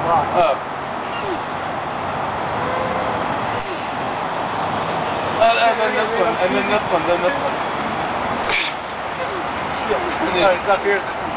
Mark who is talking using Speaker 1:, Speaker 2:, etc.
Speaker 1: block.
Speaker 2: Oh. And then this one, and then this one, then this one.
Speaker 1: Yeah. No, it's up here.